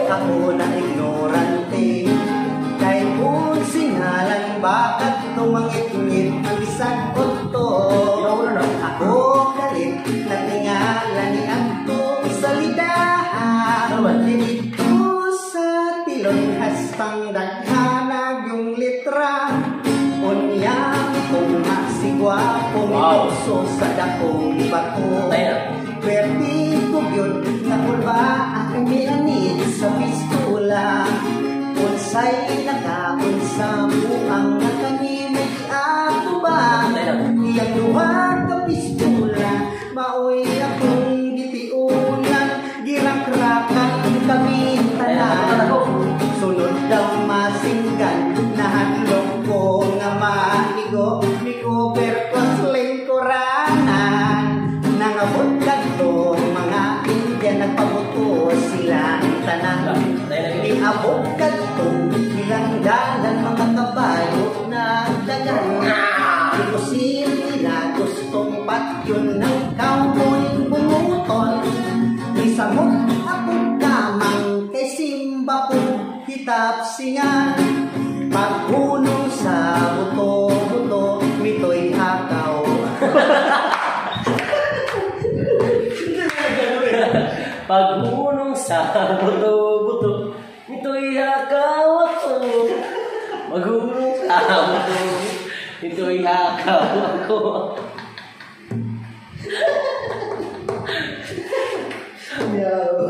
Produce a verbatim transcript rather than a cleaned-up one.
ako na ignorante. Kay kung sinalang bakit tumangit-ngit ang isang punto. Ako galit na tingala ni Antong salidahan. Dito sa tilon hastang daghanag yung litra. Unyang kung masigwa kung puso sa dakong bato. Pwede ko yun na kulba ang mianid sa pistula. Unsay nakaunsa mo ang nakanimay ako ba? Iyang luwag ka pistula, maoy akong gitiunan, girakrakan kami tanan. Sunod daw masinggan, nahanlong ko nga maigo, ni cover kosling koranan. Nangabot kadto mga Indian, nagpabuto silang tanan. Iabot kadto ilang dalan mga kabayo na dagan. Ipusin nila gustong patyon ng cowboy bumuton. Isamot akong kamang kay Simba po kitapsingan. Paghunong sa buto-buto, mito'y hakaw. Paghunong sa buto-buto, ito'y hakaw ako. Maghunong sa buto, ito'y hakaw ako. Yeah.